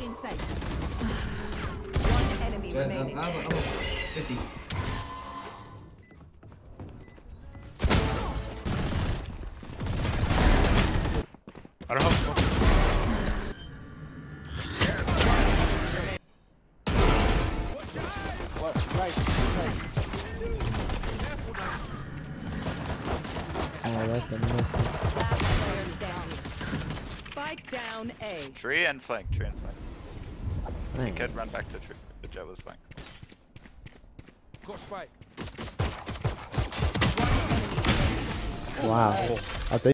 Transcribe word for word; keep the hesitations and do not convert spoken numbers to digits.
One enemy Jet, remaining. I'm, I'm, I'm fifty. I don't have smoke. What? Right, right. Oh, that's a miss. Last player standing. Spike down A. Tree and flank, tree and flank. You Dang. could run back to tree. The jet was flank. Got spike. Wow. I'll take